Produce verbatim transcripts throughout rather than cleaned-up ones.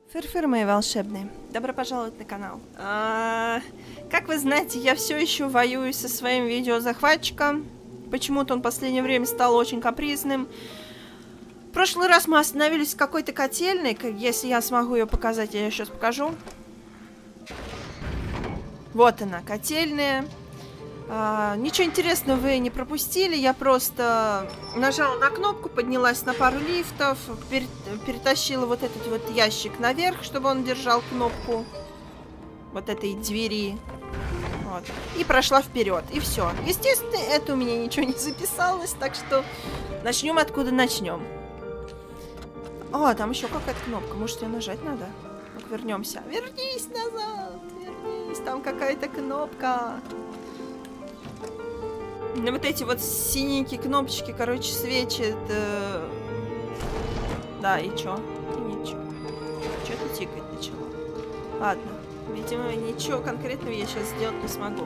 Фыр-фыр, мои волшебные. Добро пожаловать на канал. А, как вы знаете, я все еще воюю со своим видеозахватчиком. Почему-то он в последнее время стал очень капризным. В прошлый раз мы остановились в какой-то котельной. Если я смогу ее показать, я ее сейчас покажу. Вот она, котельная. А, ничего интересного вы не пропустили. Я просто нажала на кнопку, поднялась на пару лифтов, пер перетащила вот этот вот ящик наверх, чтобы он держал кнопку вот этой двери. Вот. И прошла вперед. И все. Естественно, это у меня ничего не записалось, так что начнем откуда начнем. О, там еще какая-то кнопка. Может, ее нажать надо? Ну-ка, вернемся. Вернись назад! Вернись, там какая-то кнопка. Ну, вот эти вот синенькие кнопочки, короче, свечат. Э... Да, и чё? И ничего. Чё-то тикать начало. Ладно. Видимо, ничего конкретного я сейчас сделать не смогу.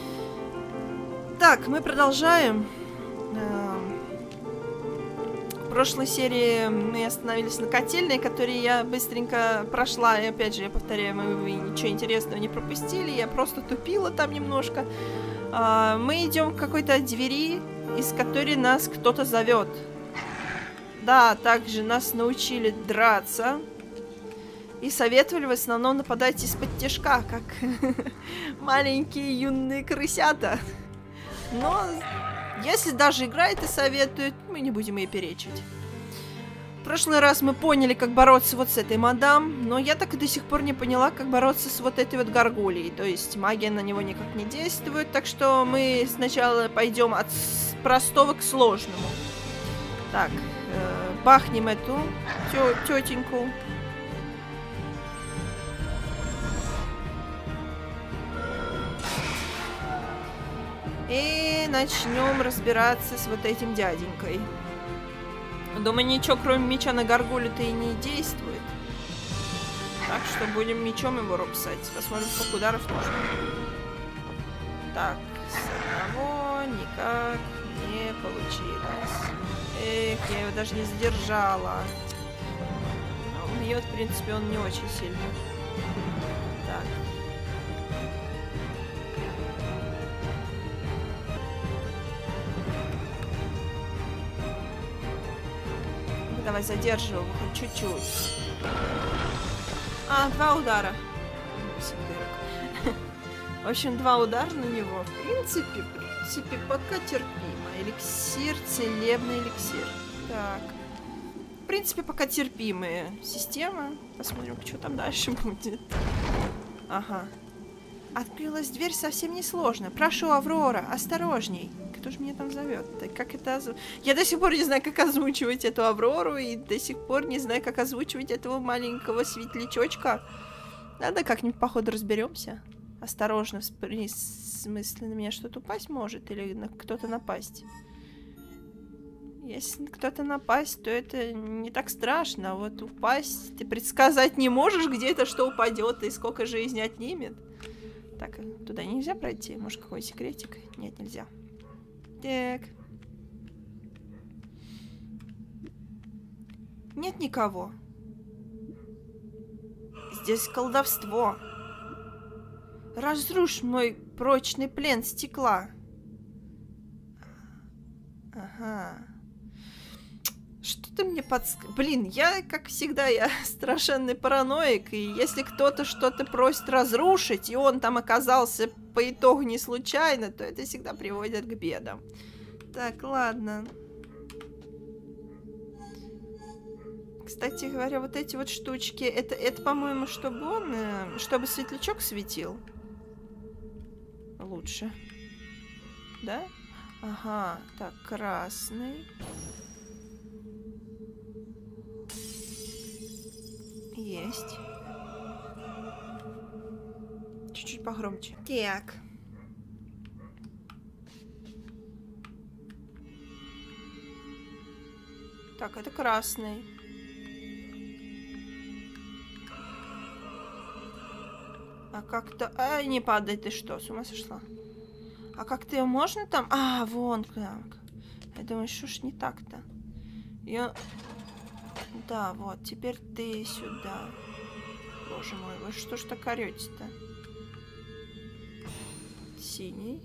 Так, мы продолжаем. В прошлой серии мы остановились на котельной, которую я быстренько прошла. И опять же, я повторяю, мы, вы ничего интересного не пропустили. Я просто тупила там немножко. Мы идем к какой-то двери, из которой нас кто-то зовет. Да, также нас научили драться. И советовали в основном нападать из-под тишка, как маленькие юные крысята. Но если даже играет и советует, мы не будем ей перечить. В прошлый раз мы поняли, как бороться вот с этой мадам, но я так и до сих пор не поняла, как бороться с вот этой вот горгульей. То есть магия на него никак не действует, так что мы сначала пойдем от простого к сложному. Так, э, бахнем эту тё тетеньку. И начнем разбираться с вот этим дяденькой. Думаю, ничего кроме меча на горгулю-то и не действует. Так что будем мечом его рубсать. Посмотрим, сколько ударов нужно. Так, с одного никак не получилось. Эх, я его даже не задержала. Но бьет, в принципе, он не очень сильно. Так. Давай задерживаем хоть чуть-чуть. А, два удара. В общем, два удара на него. В принципе, в принципе, пока терпимо. Эликсир, целебный эликсир. Так. В принципе, пока терпимые системы. Посмотрим, что там дальше будет. Ага. Открылась дверь совсем несложно. Прошу, Аврора, осторожней. Кто же меня там зовет? Как это озв... Я до сих пор не знаю, как озвучивать эту Аврору, и до сих пор не знаю, как озвучивать этого маленького светлячочка. Надо как-нибудь, походу, разберемся. Осторожно, в смысле, на меня что-то упасть может, или на кто-то напасть. Если кто-то напасть, то это не так страшно. А вот упасть, ты предсказать не можешь, где это что упадет и сколько жизни отнимет. Так, туда нельзя пройти? Может, какой секретик? Нет, нельзя. Так. Нет никого. Здесь колдовство. Разрушь мой прочный плен стекла. Ага. Что ты мне подсказываешь? Блин, я, как всегда, я страшенный параноик, и если кто-то что-то просит разрушить, и он там оказался по итогу не случайно, то это всегда приводит к бедам. Так, ладно. Кстати говоря, вот эти вот штучки, это, это по-моему, чтобы он, э, чтобы светлячок светил. Лучше. Да? Ага, так, красный. Есть. Чуть-чуть погромче. Так. Так, это красный. А как-то... А, не падай, ты что, с ума сошла? А как-то ее можно там... А, вон как. Я думаю, что ж не так-то? Ее... Да, вот, теперь ты сюда. Боже мой, вы что ж так орете-то? Синий.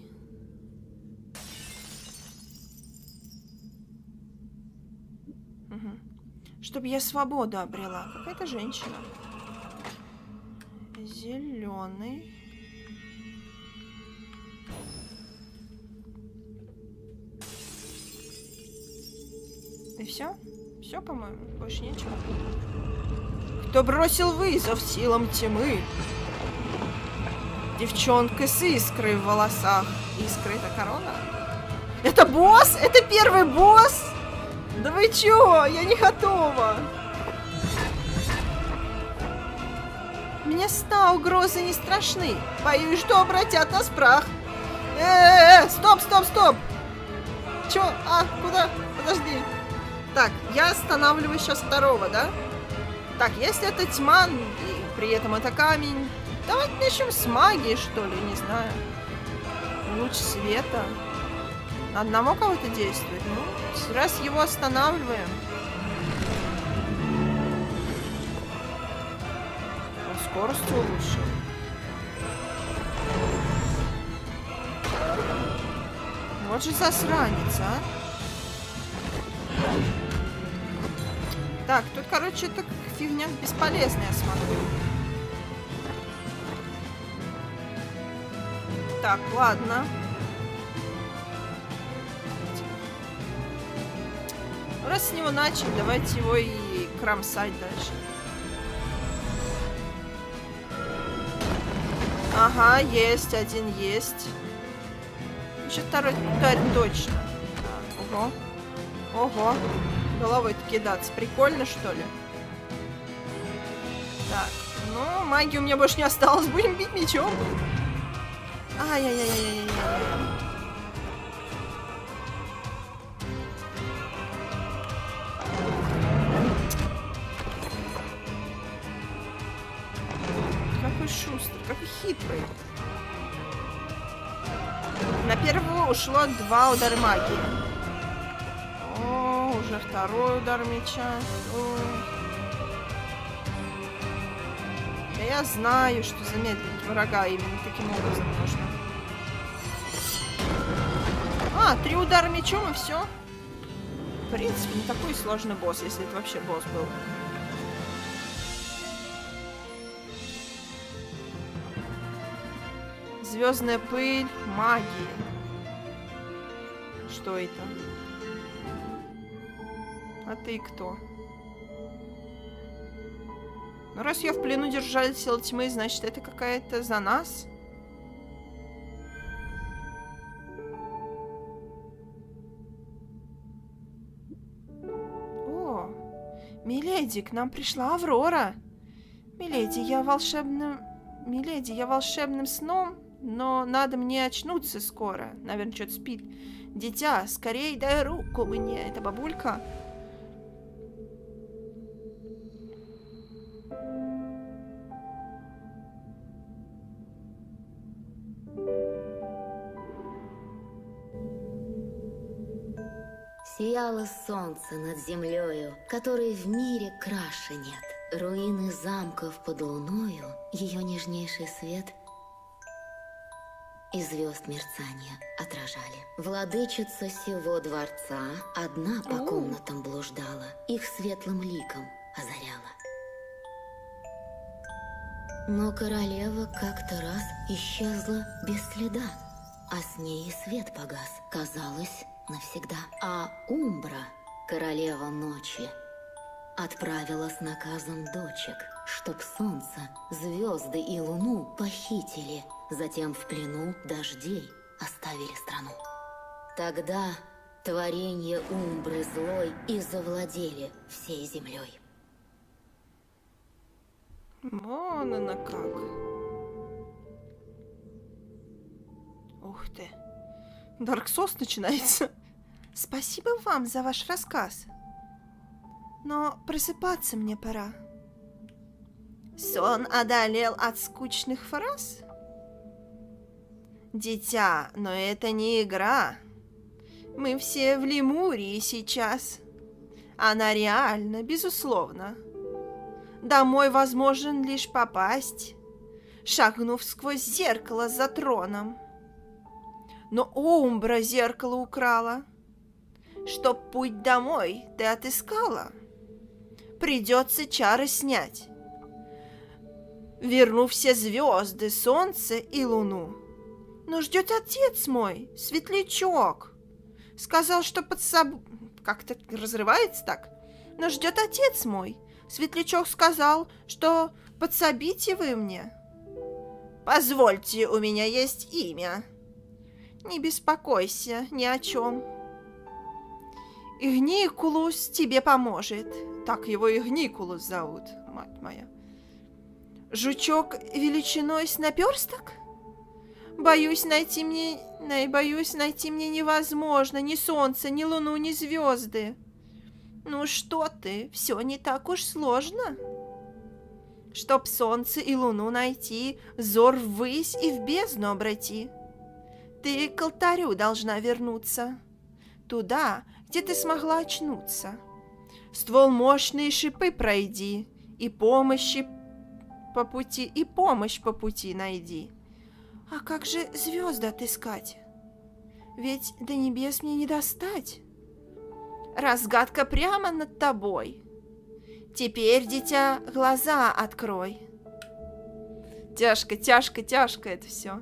Угу. Чтобы я свободу обрела. Какая-то женщина. Зеленый. И все? Все, по-моему, больше нечего. Кто бросил вызов силам тьмы? Девчонка с искрой в волосах. Искра — это корона? Это босс? Это первый босс? Да вы чё? Я не готова. Мне ста угрозы не страшны. Боюсь, что обратят нас в прах. Э-э-э, стоп, стоп, стоп. Чё? А, куда? Подожди. Так, я останавливаю сейчас второго, да? Так, если это тьма, и при этом это камень, давайте начнем с магии, что ли, не знаю. Луч света. На одного кого-то действует. Ну, раз его останавливаем. Он скорость улучшил. Вот же засранец, а. Так, тут, короче, это фигня бесполезная, я смотрю. Так, ладно. Раз с него начали, давайте его и кромсать дальше. Ага, есть, один есть. Еще второй тварь точно. Ого. Ого. Головой-то кидаться. Прикольно, что ли? Так, ну, магии у меня больше не осталось. Будем бить мечом. Ай-яй-яй-яй-яй-яй. Какой шустрый, какой хитрый. На первого ушло два удара магии. О, уже второй удар меча. О. Да я знаю, что замедлить врага именно таким образом можно. А, три удара мечом и все. В принципе, не такой сложный босс, если это вообще босс был. Звездная пыль магии. Что это? А ты кто? Ну, раз я в плену держали силы тьмы, значит, это какая-то за нас? О, миледи, к нам пришла Аврора. Миледи, я волшебным... Миледи, я волшебным сном, но надо мне очнуться скоро. Наверное, что-то спит. Дитя, скорее дай руку мне. Это бабулька. Сияло солнце над землею, которой в мире краше нет. Руины замков под луною, ее нежнейший свет и звезд мерцания отражали. Владычица сего дворца одна по комнатам блуждала, их светлым ликом озаряла. Но королева как-то раз исчезла без следа, а с ней и свет погас, казалось, навсегда. А Умбра, королева ночи, отправила с наказом дочек, чтоб солнце, звезды и луну похитили, затем в плену дождей оставили страну. Тогда творенье Умбры злой и завладели всей землей. Вон она как. Ух ты. Dark Souls начинается. Спасибо вам за ваш рассказ. Но просыпаться мне пора. Сон одолел от скучных фраз? Дитя, но это не игра. Мы все в Лемурии сейчас. Она реальна, безусловно. Домой возможен лишь попасть, шагнув сквозь зеркало за троном. Но Умбра зеркало украла. Чтоб путь домой ты отыскала, придется чары снять, вернув все звезды, солнце и луну. Но ждет отец мой, светлячок. Сказал, что под собой... Как-то разрывается так. Но ждет отец мой. Светлячок сказал, что подсобите вы мне. Позвольте, у меня есть имя. Не беспокойся ни о чем. Игникулус тебе поможет. Так его Игникулус зовут, мать моя. Жучок величиной с наперсток? Боюсь найти мне... Боюсь найти мне невозможно. Ни солнце, ни луну, ни звезды. Ну что ты, все не так уж сложно. Чтоб солнце и луну найти, взор ввысь и в бездну обрати. Ты к алтарю должна вернуться, туда, где ты смогла очнуться. Ствол мощные шипы пройди, и помощи по пути, и помощь по пути найди. А как же звезды отыскать? Ведь до небес мне не достать. Разгадка прямо над тобой. Теперь, дитя, глаза открой. Тяжко, тяжко, тяжко это все.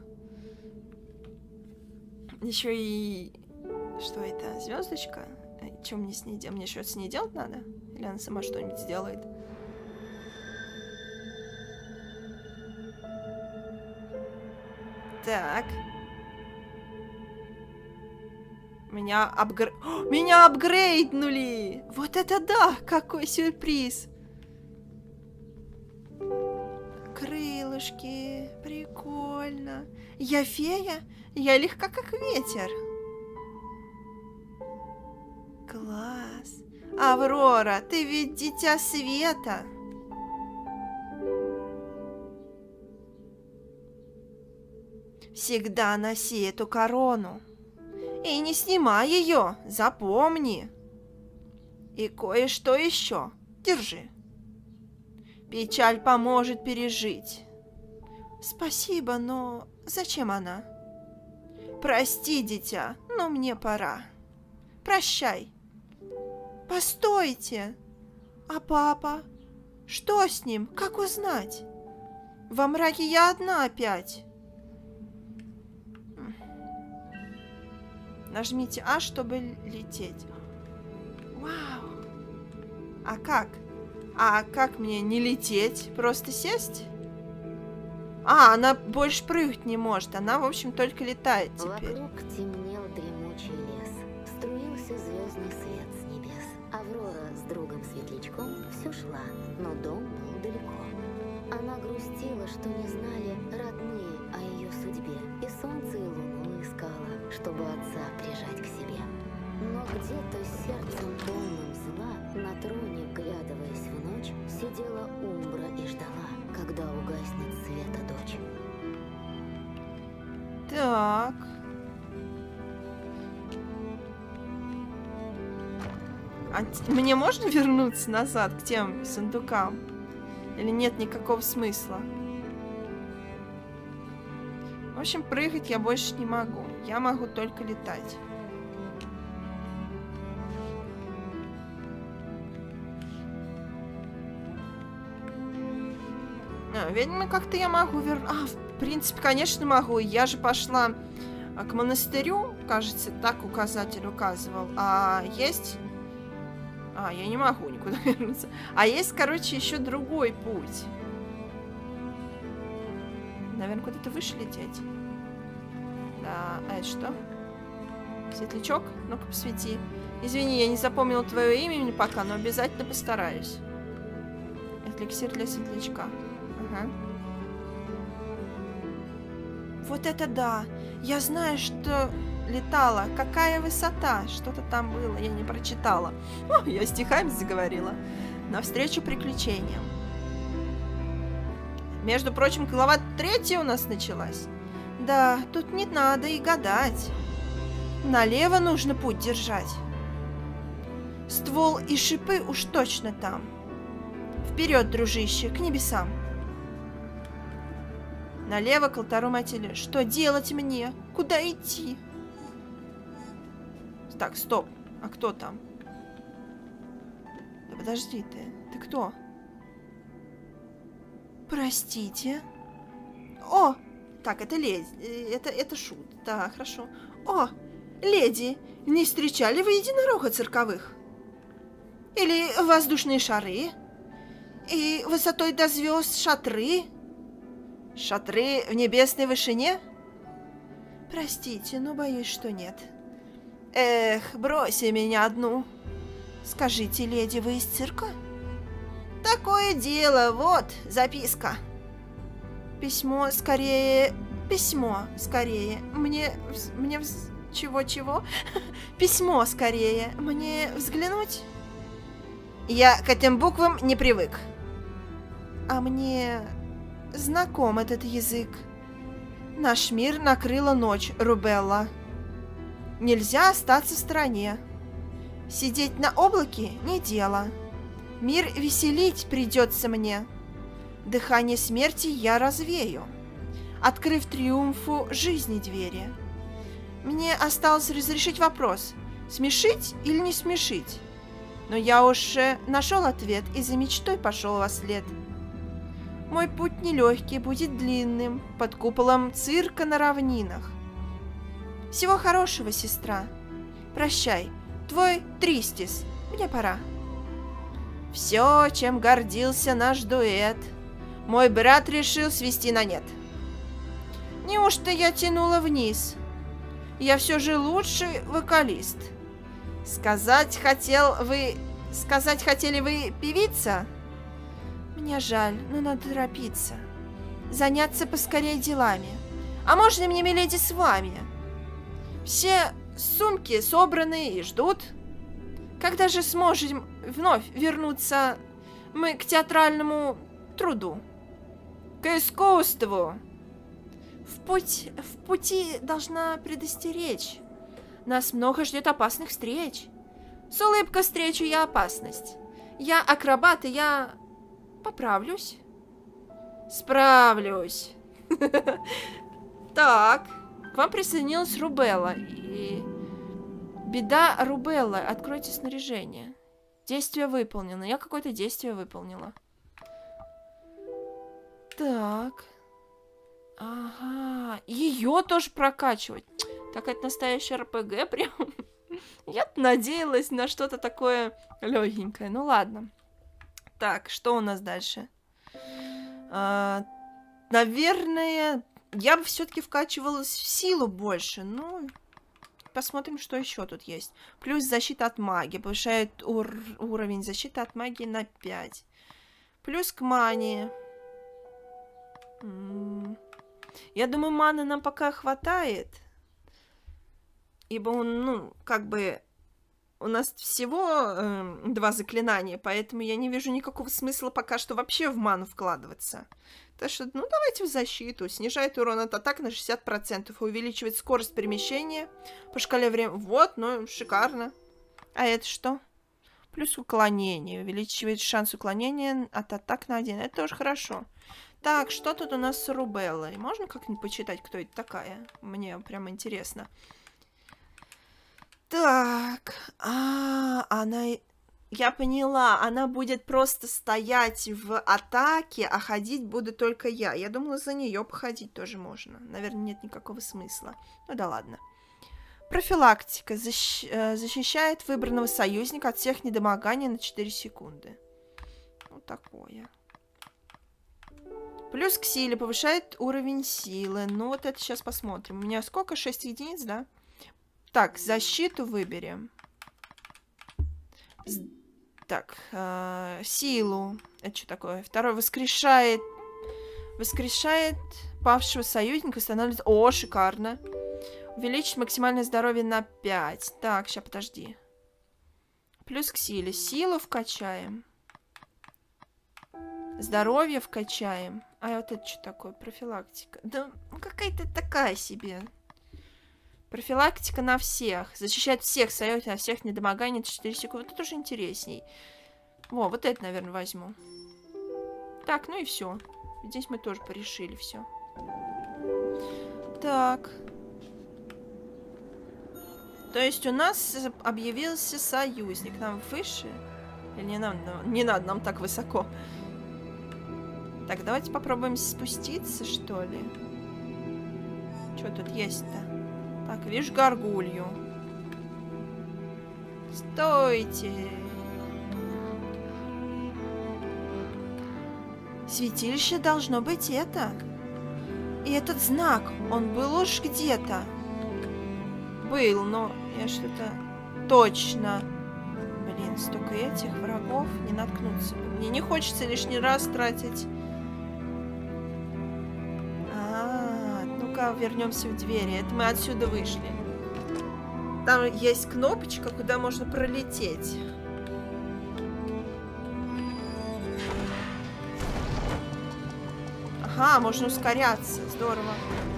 Еще и... Что это? Звездочка? Что мне с ней делать? Мне что-то с ней делать надо? Или она сама что-нибудь сделает? Так. Меня апгр... О, меня апгрейднули! Вот это да! Какой сюрприз! Крылышки. Прикольно. Я фея? Я легка, как ветер. Класс. Аврора, ты ведь дитя света. Всегда носи эту корону. И не снимай ее, запомни. И кое-что еще. Держи. Печаль поможет пережить. Спасибо, но зачем она? Прости, дитя, но мне пора. Прощай. Постойте. А папа? Что с ним? Как узнать? Во мраке я одна опять. Нажмите А, чтобы лететь. Вау. А как? А как мне не лететь? Просто сесть? А, она больше прыгать не может. Она, в общем, только летает теперь. Вокруг темнел дремучий лес. Струился звездный свет с небес. Аврора с другом Светлячком все шла, но дом был далеко. Она грустила, что не знали родные о ее судьбе. И солнце, и луну искала, чтобы отца прижать к себе. Но где-то с сердцем полным зла, на троне, глядываясь в ночь, сидела Умбра и ждала, когда угаснет света дочь. Так. А мне можно вернуться назад к тем сундукам? Или нет никакого смысла? В общем, прыгать я больше не могу. Я могу только летать. А, видимо, как-то я могу вернуть... А, в принципе, конечно, могу. Я же пошла к монастырю, кажется, так указатель указывал. А есть... А, я не могу никуда вернуться. А есть, короче, еще другой путь. Наверное, куда-то выше лететь. Да, а это что? Светлячок? Ну-ка, посвети. Извини, я не запомнила твое имя пока, но обязательно постараюсь. Эликсир для светлячка. Ага. Вот это да! Я знаю, что летала. Какая высота? Что-то там было, я не прочитала. О, я стихами заговорила. Навстречу приключениям. Между прочим, глава третья у нас началась. Да, тут не надо и гадать. Налево нужно путь держать. Ствол и шипы уж точно там. Вперед, дружище, к небесам. Налево к алтару Матильды. Что делать мне? Куда идти? Так, стоп. А кто там? Да подожди ты. Ты кто? Простите. О! Так, это леди. Это, это шут. Да, хорошо. О! Леди, не встречали вы единорога цирковых? Или воздушные шары? И высотой до звезд шатры? Шатры в небесной вышине? Простите, но боюсь, что нет. Эх, брось меня одну. Скажите, леди, вы из цирка? Такое дело, вот записка. Письмо скорее... Письмо скорее. Мне... Мне... Чего-чего? Письмо скорее. Мне взглянуть? Я к этим буквам не привык. А мне знаком этот язык. Наш мир накрыла ночь, Рубелла. Нельзя остаться в стороне. Сидеть на облаке не дело. Мир веселить придется мне. Дыхание смерти я развею, открыв триумфу жизни двери. Мне осталось разрешить вопрос, смешить или не смешить. Но я уж нашел ответ и за мечтой пошел во след. Мой путь нелегкий, будет длинным, под куполом цирка на равнинах. Всего хорошего, сестра. Прощай, твой Тристис, мне пора. Все, чем гордился наш дуэт, мой брат решил свести на нет. Неужто я тянула вниз? Я все же лучший вокалист. Сказать хотел вы... Сказать хотели вы певица? Мне жаль, но надо торопиться. Заняться поскорее делами. А можно мне, миледи, с вами? Все сумки собраны и ждут. Когда же сможем вновь вернуться мы к театральному труду? К искусству. В путь, в пути должна предостеречь. Нас много ждет опасных встреч. С улыбкой встречу я опасность. Я акробат, и я поправлюсь. Справлюсь. Так, к вам присоединилась Рубелла. И... Беда Рубеллы. Откройте снаряжение. Действие выполнено. Я какое-то действие выполнила. Так. Ага. Ее тоже прокачивать. Так, это настоящий эр пэ гэ прям. Я надеялась на что-то такое легенькое. Ну ладно. Так, что у нас дальше? А, наверное, я бы все-таки вкачивалась в силу больше. Ну, посмотрим, что еще тут есть. Плюс защита от магии. Повышает ур уровень защиты от магии на пять. Плюс к мании. М-м. Я думаю, маны нам пока хватает. Ибо он, ну, как бы... У нас всего э, два заклинания, поэтому я не вижу никакого смысла пока что вообще в ману вкладываться. Так что, ну, давайте в защиту. Снижает урон от атак на шестьдесят процентов. Увеличивает скорость перемещения по шкале времени. Вот, ну, шикарно. А это что? Плюс уклонение. Увеличивает шанс уклонения от атак на один. Это тоже хорошо. Так, что тут у нас с Рубеллой? Можно как-нибудь почитать, кто это такая? Мне прям интересно. Так, а, она... Я поняла, она будет просто стоять в атаке, а ходить буду только я. Я думала, за нее походить тоже можно. Наверное, нет никакого смысла. Ну да ладно. Профилактика. Защ... Защищает выбранного союзника от всех недомоганий на четыре секунды. Вот такое. Плюс к силе. Повышает уровень силы. Ну вот это сейчас посмотрим. У меня сколько? шесть единиц, да? Так, защиту выберем. Так, э, силу. Это что такое? Второй воскрешает. Воскрешает павшего союзника. Становится... О, шикарно. Увеличить максимальное здоровье на пять. Так, сейчас, подожди. Плюс к силе. Силу вкачаем. Здоровье вкачаем. А вот это что такое? Профилактика. Да какая-то такая себе. Профилактика на всех. Защищает всех союзников от всех недомоганий на четыре секунды. Это тоже интересней. Во, вот это, наверное, возьму. Так, ну и все. Здесь мы тоже порешили все. Так. То есть у нас объявился союзник. Нам выше? Или не, нам, не надо нам так высоко? Так, давайте попробуем спуститься, что ли. Что тут есть-то? Так, вижу горгулью. Стойте! Святилище должно быть это. И этот знак, он был уж где-то. Был, но я что-то... Точно. Блин, столько этих врагов, не наткнуться. Мне не хочется лишний раз тратить. А, ну-ка, вернемся в двери. Это мы отсюда вышли. Там есть кнопочка, куда можно пролететь. Ага, можно ускоряться. Здорово.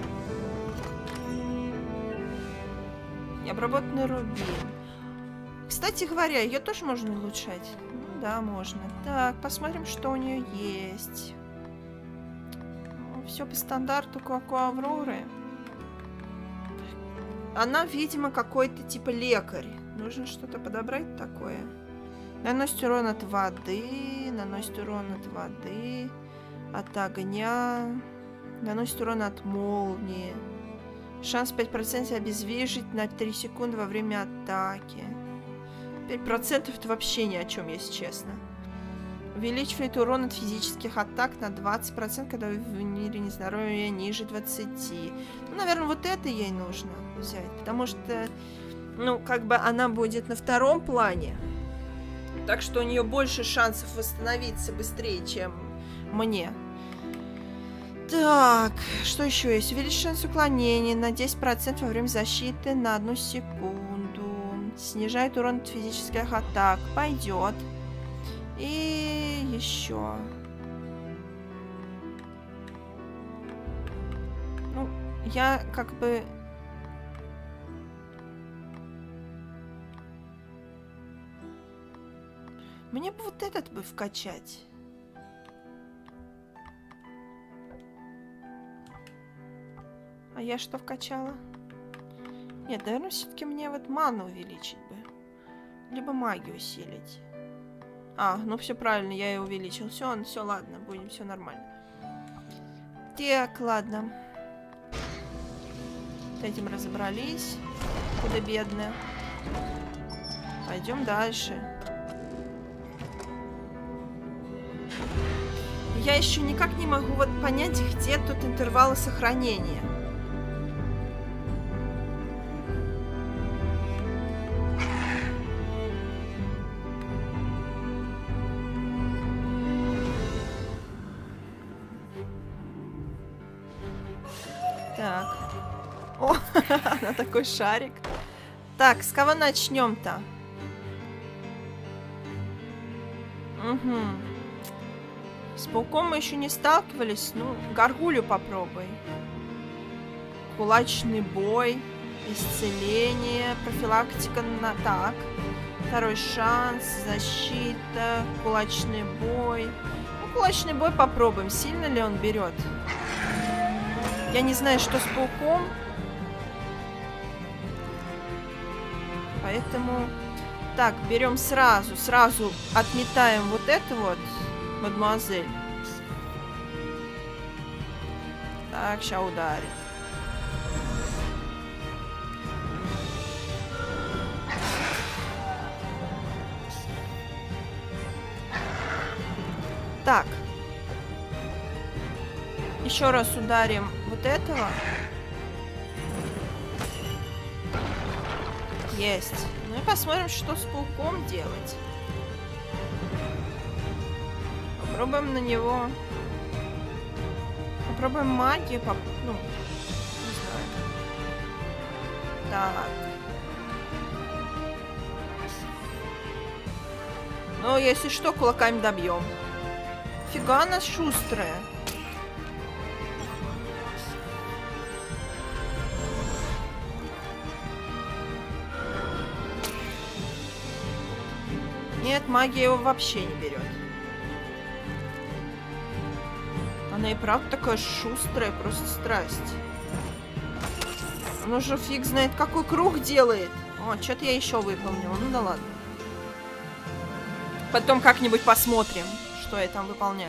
Обработанный рубин. Кстати говоря, ее тоже можно улучшать? Ну, да, можно. Так, посмотрим, что у нее есть. Все по стандарту, как у Авроры. Она, видимо, какой-то типа лекарь. Нужно что-то подобрать такое. Наносит урон от воды. Наносит урон от воды. От огня. Наносит урон от молнии. Шанс пять процентов обездвижить на три секунды во время атаки. пять процентов это вообще ни о чем, если честно. Увеличивает урон от физических атак на двадцать процентов, когда в мире нездоровья ниже двадцати. Ну, наверное, вот это ей нужно взять. Потому что, ну, как бы она будет на втором плане. Так что у нее больше шансов восстановиться быстрее, чем мне. Так, что еще есть? Увеличить шанс уклонения на десять процентов во время защиты на одну секунду. Снижает урон от физических атак. Пойдет. И еще. Ну, я как бы... Мне бы вот этот бы вкачать. А я что вкачала? Нет, наверное, все-таки мне вот ману увеличить бы. Либо магию усилить. А, ну все правильно, я ее увеличил. Все, все, ладно, будем, все нормально. Так, ладно. С этим разобрались. Худо-бедно. Пойдем дальше. Я еще никак не могу вот понять, где тут интервалы сохранения. Так. О, она такой шарик. Так, с кого начнем-то? Угу. С пауком мы еще не сталкивались. Ну, горгулью попробуй. Кулачный бой. Исцеление. Профилактика на... Так. Второй шанс. Защита. Кулачный бой. Ну, кулачный бой попробуем. Сильно ли он берет? Я не знаю, что с пауком. Поэтому... Так, берем сразу. Сразу отметаем вот это вот. Мадемуазель. Так, сейчас ударит. Так. Еще раз ударим вот этого. Есть. Ну и посмотрим, что с пауком делать. Попробуем на него. Попробуем магию. Поп... Ну, не знаю. Так. Ну, если что, кулаками добьем. Фига она шустрая. Нет, магия его вообще не берет. Она и правда такая шустрая, просто страсть. Она же фиг знает, какой круг делает. О, что-то я еще выполнила. Ну да ладно. Потом как-нибудь посмотрим, что я там выполняю.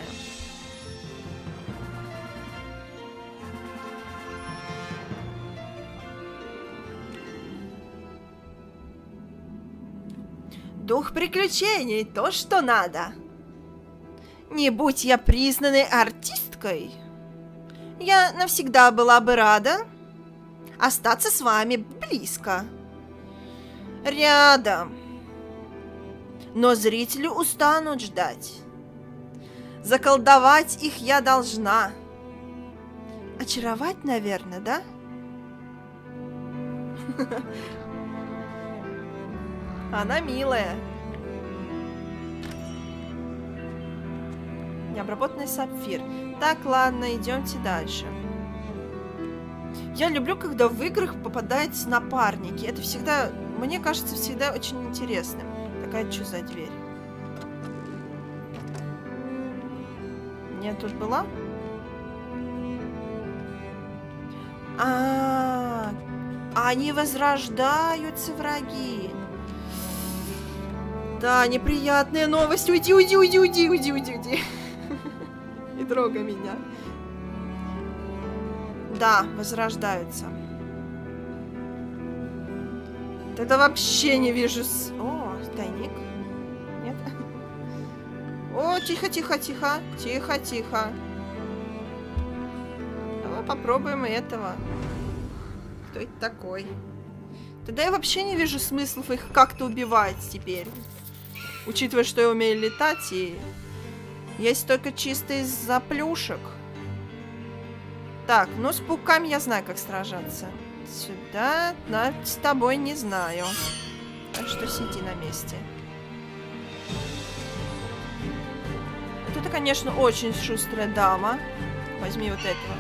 Дух приключений, то, что надо. Не будь я признанной артисткой, я навсегда была бы рада остаться с вами близко. Рядом. Но зрители устанут ждать. Заколдовать их я должна. Очаровать, наверное, да? Она милая. Необработанный сапфир. Так, ладно, идемте дальше. Я люблю, когда в играх попадаются напарники. Это всегда, мне кажется, всегда очень интересным. Такая что за дверь? Нет, тут была? А, -а, а, они возрождаются, враги. Да, неприятная новость. Уйди, уйди, уйди, уйди, уйди, уйди, уйди. Не трогай меня. Да, возрождаются. Тогда вообще не вижу... С... О, тайник. Нет? О, тихо, тихо, тихо. Тихо, тихо. Давай попробуем этого. Кто это такой? Тогда я вообще не вижу смыслов их как-то убивать теперь. Учитывая, что я умею летать, и есть только чисто из-за плюшек. Так, ну с пауками я знаю, как сражаться. Сюда, да, с тобой не знаю. Так что сиди на месте. Вот это, конечно, очень шустрая дама. Возьми вот этого.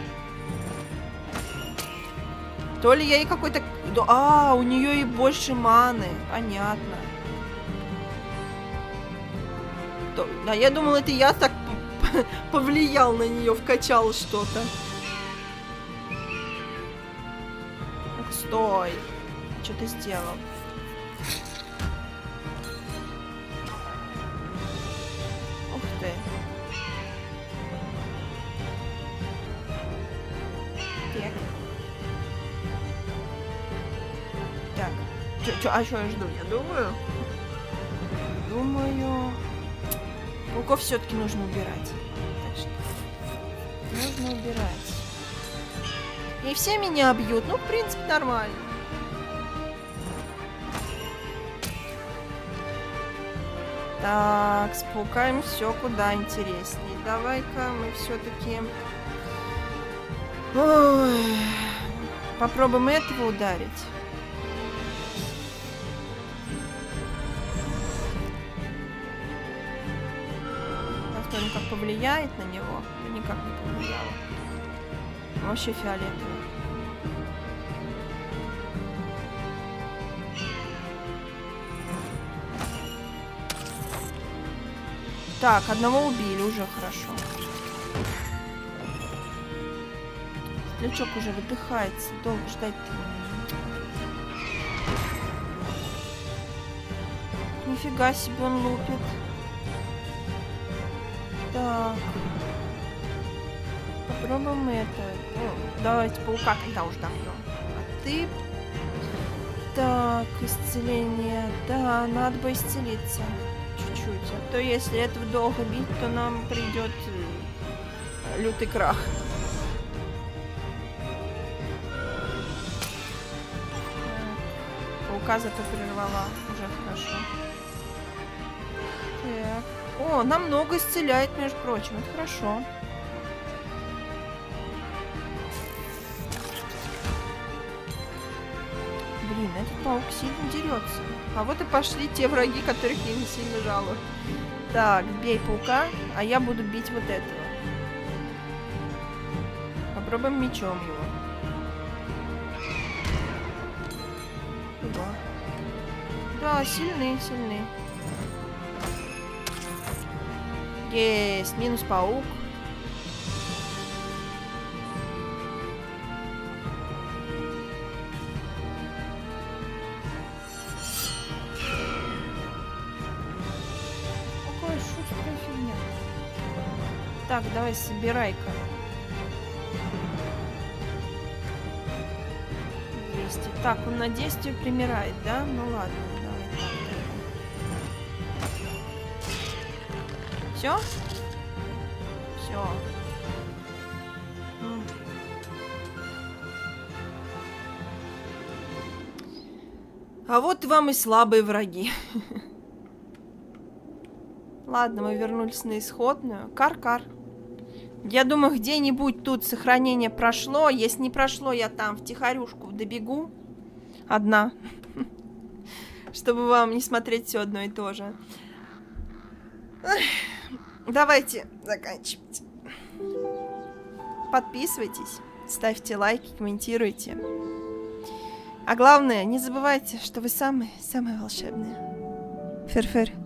То ли я ей какой-то... А, у нее и больше маны. Понятно. То... А я думала, это я так повлиял на нее, вкачал что-то. Стой. Что ты сделал? Ух ты. Так. Так. Чё, чё, а что я жду? Я думаю. Думаю. Пауков все-таки нужно убирать. Так что нужно убирать. И все меня бьют. Ну, в принципе, нормально. Так, с пауками все куда интереснее. Давай-ка мы все-таки... Попробуем этого ударить. Посмотрим, как повлияет на него. Да никак не повлияло. Вообще фиолетово. Так, одного убили, уже хорошо. Стрелчок уже выдыхается. Долго ждать-то. Нифига себе он лупит. Так. Попробуем это. Ну, давайте паука когда уж добьем. А ты... Так, исцеление. Да, надо бы исцелиться. Чуть-чуть. А то если этого долго бить, то нам придет лютый крах. Паука зато прервала. Уже хорошо. Так. О, нам много исцеляет, между прочим. Это хорошо. Блин, этот паук сильно дерется. А вот и пошли те враги, которых я не сильно жалую. Так, бей паука, а я буду бить вот этого. Попробуем мечом его. Да, да, сильный, сильный. Есть, минус паук. Так, давай, собирай-ка. Действие. Так, он на действие примирает, да? Ну ладно, давай так. Все? Все. А вот вам и слабые враги. Ладно, мы вернулись на исходную. Кар-кар. Я думаю, где-нибудь тут сохранение прошло. Если не прошло, я там втихарюшку добегу. Одна. Чтобы вам не смотреть все одно и то же. Давайте заканчивать. Подписывайтесь, ставьте лайки, комментируйте. А главное, не забывайте, что вы самые-самые волшебные. Фер-фер.